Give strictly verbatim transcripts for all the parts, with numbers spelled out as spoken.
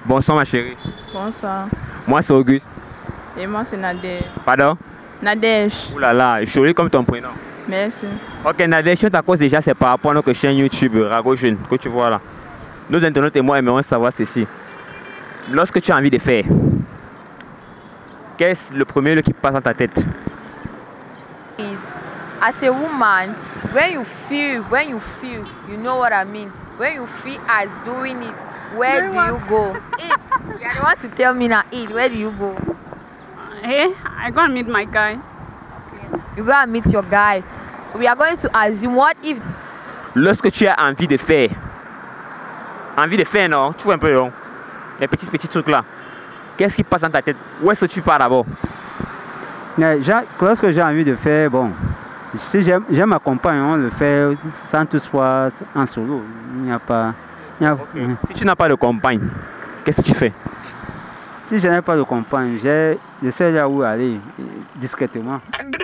Bonsoir ma chérie. Bonsoir. Moi c'est Auguste. Et moi c'est Nadège. Pardon? Nadège. Ouh là là, joli comme ton prénom. Merci. Ok Nadège, ta cause déjà c'est par rapport à notre chaîne YouTube Rago Jeune que tu vois là. Nos internautes et moi aimerions savoir ceci. Lorsque tu as envie de faire, qu'est-ce le premier qui passe dans ta tête? Is as a woman, when you feel, when you feel, you know what I mean. When you feel as doing it, where do you go? Eat. You are the one to tell me now. Eat. Where do you go? Hey, I go and meet my guy. Okay. You go and meet your guy. We are going to assume what if. Lorsque tu as envie de faire, envie de faire non, tu vois un peu non, les petits petits trucs là. Qu'est-ce qui passe dans ta tête? Où est-ce que tu pars d'abord? Lorsque j'ai envie de faire, bon, si j'aime ma compagne, on le fait sans tout soit en solo. Il n'y a pas. Il y a, okay. Si tu n'as pas de compagne, qu'est-ce que tu fais? Si je n'ai pas de compagne, je sais là où aller discrètement.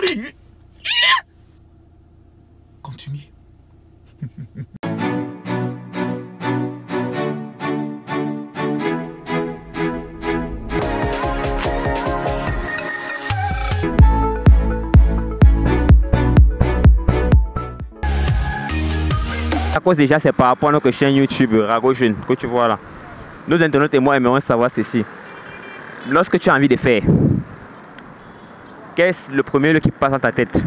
Continue. La cause déjà c'est par rapport à notre chaîne YouTube Rago Jeune que tu vois là. Nos internautes et moi aimerions savoir ceci. Lorsque tu as envie de faire, qu'est-ce le premier qui passe dans ta tête?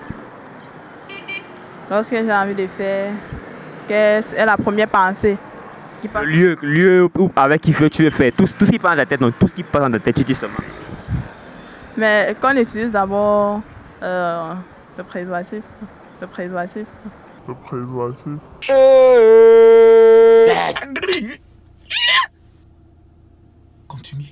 Lorsque j'ai envie de faire, qu'est-ce est la première pensée qui passe? Le lieu, lieu où, avec qui tu veux faire, tout, tout ce qui passe dans ta tête, non, tout ce qui passe dans ta tête, tu dis seulement. Mais qu'on utilise d'abord euh, le préservatif. Le préservatif. Le préservatif. Continue.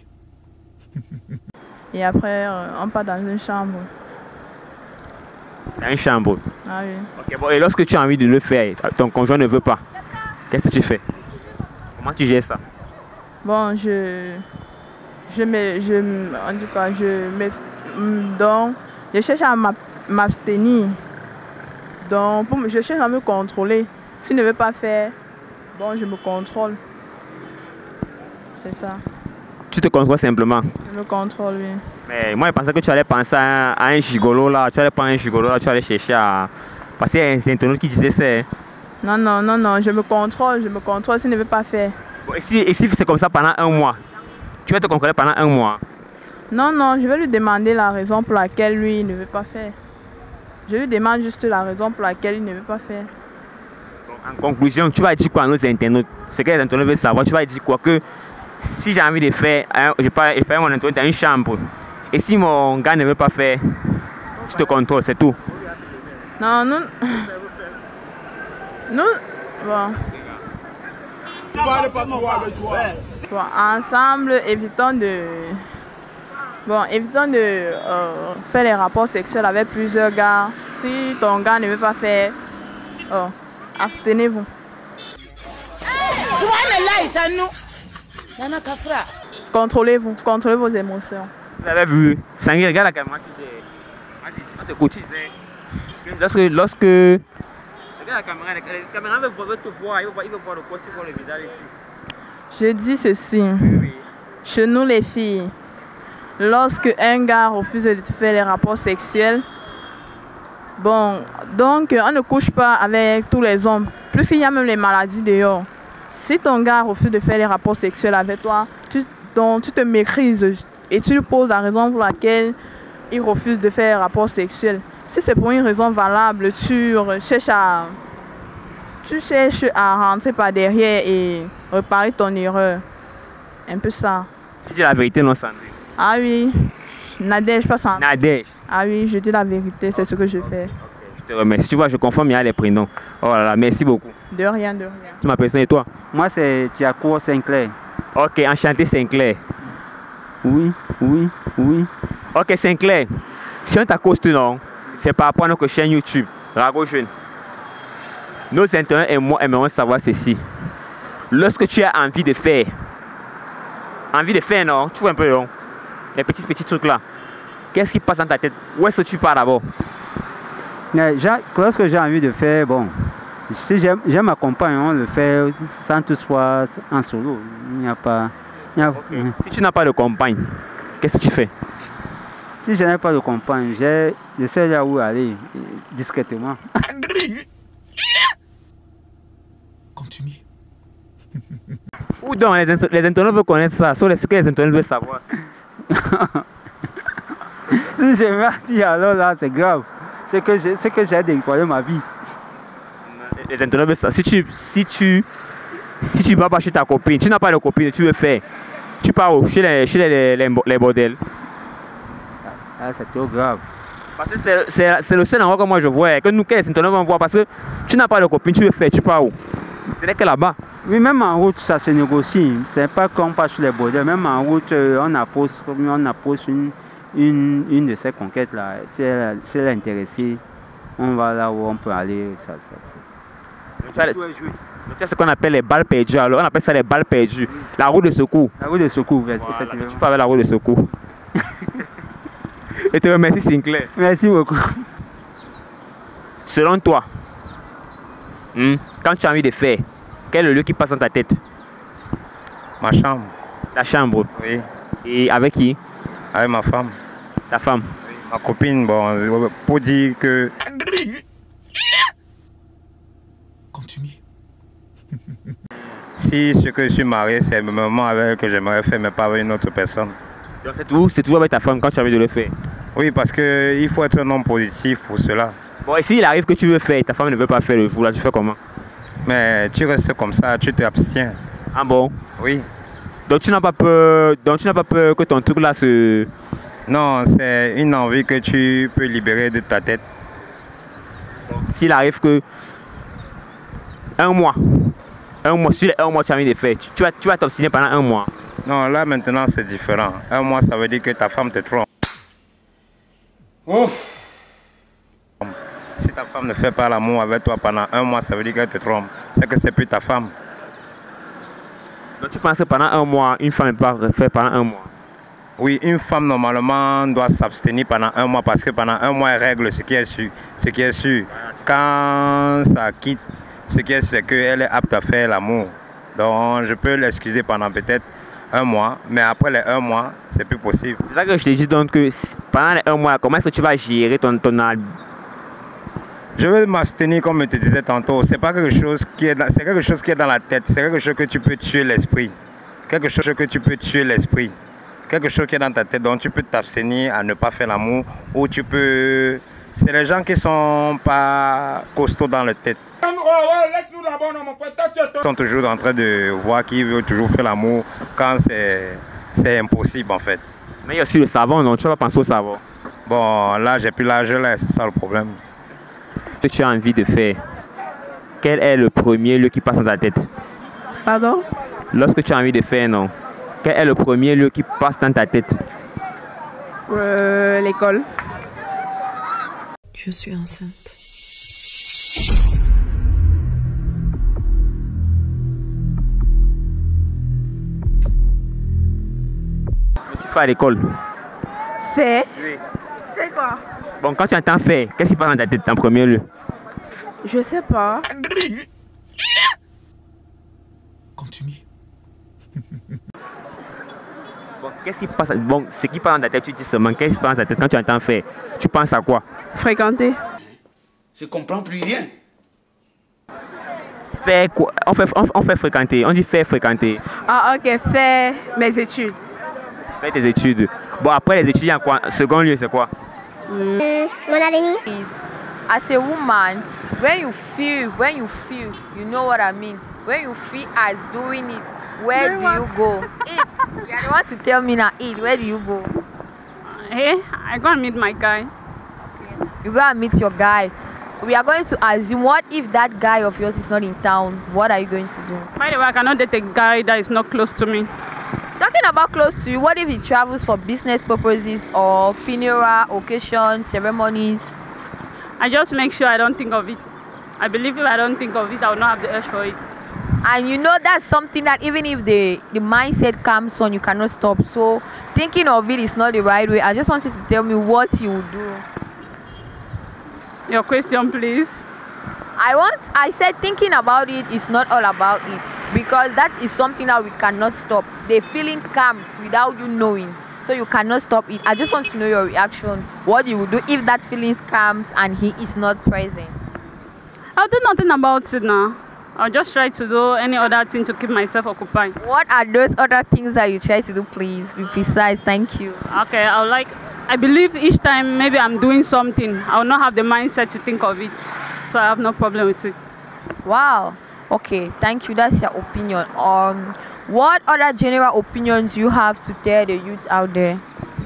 Et après, euh, on part dans une chambre. Dans une chambre? Ah oui. Ok, bon, et lorsque tu as envie de le faire, ton conjoint ne veut pas, qu'est-ce que tu fais? Comment tu gères ça? Bon, je... Je me... Je, en tout cas, je me... Donc, je cherche à m'abstenir. Donc, pour, je cherche à me contrôler. S'il ne veut pas faire, bon, je me contrôle. C'est ça. Tu te contrôles simplement? Je me contrôle, oui. Mais moi, je pensais que tu allais penser à, à un gigolo là. Tu allais prendre un gigolo là, tu allais chercher à... Parce qu'il y a un internaute qui disait ça. Non, non, non, non, je me contrôle, je me contrôle s'il ne veut pas faire. Bon, et si, et si c'est comme ça pendant un mois, tu vas te contrôler pendant un mois? Non, non, je vais lui demander la raison pour laquelle lui ne veut pas faire. Je lui demande juste la raison pour laquelle il ne veut pas faire. En conclusion, tu vas dire quoi à nos internautes? Ce que les internautes veulent savoir, tu vas dire quoi? Que si j'ai envie de faire, je vais faire mon internaute dans une chambre. Et si mon gars ne veut pas faire, tu te contrôles, c'est tout. Non, nous... Nous... Bon. Bon, ensemble, évitons de... Bon, évitons de euh, faire les rapports sexuels avec plusieurs gars. Si ton gars ne veut pas faire, oh, abstenez-vous. Contrôlez-vous, contrôlez vos émotions. Vous avez vu, Sangui, regarde la caméra, tu sais. On te coach, tu sais. Lorsque, lorsque... Regarde la caméra, la caméra veut te voir, il veut voir, il veut voir le corps, il veut voir le visage ici. Je dis ceci, Oui, oui. chez nous les filles, lorsque un gars refuse de faire les rapports sexuels, bon, donc on ne couche pas avec tous les hommes, plus qu'il y a même les maladies dehors. Si ton gars refuse de faire les rapports sexuels avec toi, tu, donc, tu te maîtrises et tu lui poses la raison pour laquelle il refuse de faire les rapports sexuels. Si c'est pour une raison valable, tu cherches à, tu cherches à rentrer par derrière et réparer ton erreur. Un peu ça. Tu dis la vérité, non, Sandrine? Ah oui, Nadège, pas Sandrine. Nadège. Ah oui, je dis la vérité, c'est ce que je fais. Okay, je te remercie. Tu vois, je confonds bien les prénoms. Oh là là, merci beaucoup. De rien, de rien. Tu m'appelles ça et toi? Moi, c'est Tiago Sinclair. Ok, enchanté Sinclair. Oui, oui, oui. Ok, Sinclair. Si on t'accoste, non, c'est par rapport à notre chaîne YouTube, Rago Jeune. Nos internautes et moi aimerions savoir ceci. Lorsque tu as envie de faire, envie de faire, non, tu vois un peu, non, les petits petits trucs là. Qu'est-ce qui passe dans ta tête? Où est-ce que tu pars d'abord? Lorsque j'ai envie de faire, bon, si j'aime ma compagne, on le fait sans tout soit en solo. Il n'y a pas. Y a- Ok. Mhm. Si tu n'as pas de compagne, qu'est-ce que tu fais? Si je n'ai pas de compagne, j'ai- je sais là où aller, euh, discrètement. Continuez. Ou donc les, inter- les internautes veulent connaître ça, sur ce que les internautes veulent savoir. Si je me alors là, c'est grave. C'est que j'ai c'est que j'ai dévoilé ma vie. Les internautes veulent savoir. Si tu, si tu, si tu vas pas chez ta copine, tu n'as pas de copine, tu veux faire, tu pars où? Chez les, chez les, les, les bordels. Ah, c'est trop grave. Parce que c'est- c'est c'est le seul endroit que moi je vois, que nous, que les internautes vont voir, parce que tu n'as pas de copine, tu veux faire, tu pars où? Ce n'est que là-bas. Oui, même en route, ça se négocie. C'est pas comme pas sur les bordels. Même en route, euh, on approche, on approche une, une, une de ces conquêtes là. Si elle, si elle est intéressée, on va là où on peut aller. Ça, ça, ça. Donc, tu as- donc, tu as ce qu'on appelle les balles perdues. Alors, on appelle ça les balles perdues. La roue de secours. La route de secours, Voilà, effectivement. tu pars avec la roue de secours. Et te remercie, Sinclair. Merci beaucoup. Selon toi, hmm, quand tu as envie de faire, quel est le lieu qui passe dans ta tête? Ma chambre, Ta chambre. oui, Et avec qui? avec ma femme. Ta femme. Ma copine, bon, pour dire que Continuez. si ce que je suis marié, c'est le moment avec elle que j'aimerais faire, mais pas avec une autre personne. Donc, c'est toujours, c'est toujours avec ta femme quand tu as envie de le faire. Oui, parce qu'il faut être un homme positif pour cela. Bon, et s'il arrive que tu veux faire et ta femme ne veut pas faire le jour, là, tu fais comment? Mais tu restes comme ça, tu t'abstiens. Ah bon? Oui. Donc tu n'as pas peur, donc tu n'as pas peur que ton truc là se... Non, c'est une envie que tu peux libérer de ta tête. S'il arrive que un mois, un mois, sur les un mois tu as envie de faire, tu, tu vas, tu vas t'obstiner pendant un mois. Non, là maintenant c'est différent. Un mois, ça veut dire que ta femme te trompe. Si ta femme ne fait pas l'amour avec toi pendant un mois, ça veut dire qu'elle te trompe. C'est que c'est plus ta femme. Donc tu penses que pendant un mois, une femme ne peut pas faire pendant un mois? Oui, une femme normalement doit s'abstenir pendant un mois parce que pendant un mois elle règle ce qui est sûr. Ce qui est sûr. Quand ça quitte, ce qui est sûr, c'est qu'elle est apte à faire l'amour. Donc je peux l'excuser pendant peut-être un mois, mais après les un mois, c'est plus possible. C'est ça que je te dis donc que si- pendant les un mois, comment est-ce que tu vas gérer ton, ton al- Je veux m'abstenir comme je te disais tantôt. C'est pas quelque chose qui est dans, c'est quelque chose qui est dans la tête. C'est quelque chose que tu peux tuer l'esprit. Quelque chose que tu peux tuer l'esprit. Quelque chose qui est dans ta tête. Donc tu peux t'abstenir à ne pas faire l'amour. Ou tu peux. C'est les gens qui sont pas costauds dans la tête. Ils sont toujours en train de voir qui veut toujours faire l'amour quand c'est c'est impossible en fait. Mais il y a aussi le savon, donc tu vas penser au savon. Bon, là j'ai plus l'âge là, c'est ça le problème. Que tu as envie de faire, quel est le premier lieu qui passe dans ta tête? Pardon? Lorsque tu as envie de faire, non. Quel est le premier lieu qui passe dans ta tête? Euh, l'école. Je suis enceinte. Tu fais à l'école. Fait. C'est quoi? Bon, quand tu entends faire, qu'est-ce qui passe dans ta tête en premier lieu? Je sais pas. Continuez. Bon, qu'est-ce qui passe? Bon, ce qui passe dans ta tête, tu dis seulement, qu'est-ce qui passe dans ta tête quand tu entends faire? Tu penses à quoi? Fréquenter. Je comprends plus rien. Faire quoi? On fait, on, on fait fréquenter, on dit faire fréquenter. Ah, ok, faire mes études. Faire tes études. Bon, après les études, il y a quoi? Second lieu, c'est quoi? Mon avenir is, as a woman, when you feel, when you feel, you know what I mean. When you feel as doing it, where do you go? Eat. You are the one to tell me now. Eat. Where do you go? Hey, I go and meet my guy. You go and meet your guy. We are going to assume, what if that guy of yours is not in town? What are you going to do? By the way, I cannot date a guy that is not close to me. Talking about close to you, what if he travels for business purposes or funeral, occasions, ceremonies? I just make sure I don't think of it. I believe if I don't think of it, I will not have the urge for it. And you know that's something that even if the, the mindset comes on, you cannot stop. So thinking of it is not the right way. I just want you to tell me what you would do. Your question, please. I want, I said thinking about it is not all about it. because that is something that we cannot stop. The feeling comes without you knowing, so you cannot stop it. I just want to know your reaction. What you would do if that feeling comes and he is not present? I'll do nothing about it now. I'll just try to do any other thing to keep myself occupied. What are those other things that you try to do? Please be precise. Thank you. Okay, I would like, I believe each time maybe I'm doing something, I will not have the mindset to think of it. So I have no problem with it. Wow. Okay, thank you. That's your opinion. Um, what other general opinions you have to tell the youth out there?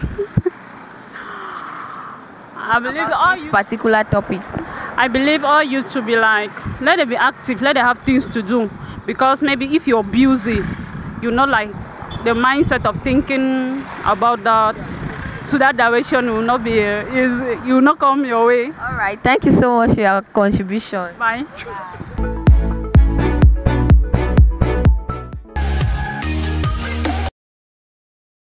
I believe about all this youth, particular topic. I believe all youth should be like, let them be active, let them have things to do. Because maybe if you're busy, you're not like the mindset of thinking about that. So that direction will not be uh, is you will not come your way. All right. Thank you so much for your contribution. Bye.